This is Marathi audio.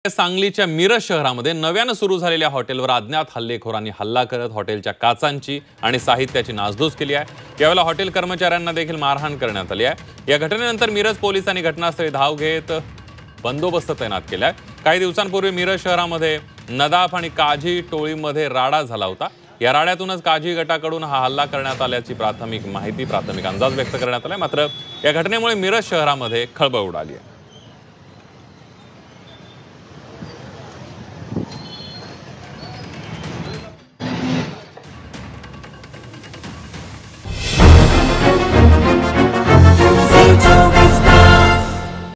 सांगलीच्या मिरज शहरामध्ये नव्याने सुरू झालेल्या हॉटेलवर अज्ञात हल्लेखोरांनी हल्ला करत हॉटेलच्या काचांची आणि साहित्याची नासधूस केली आहे। यावेळेला हॉटेल कर्मचाऱ्यांना देखील मारहाण करण्यात आली आहे। या घटनेनंतर मिरज पोलिसांनी घटनास्थळी धाव घेत बंदोबस्त तैनात केलाय। काही दिवसांपूर्वी मिरज शहरामध्ये नदाफ आणि काझी टोळीमध्ये राडा झाला होता। या राड्यातूनच काझी गटाकडून हा हल्ला करण्यात आल्याची प्राथमिक अंदाज व्यक्त करण्यात आलाय। मात्र या घटनेमुळे मिरज शहरामध्ये खळबळ उडाली आहे।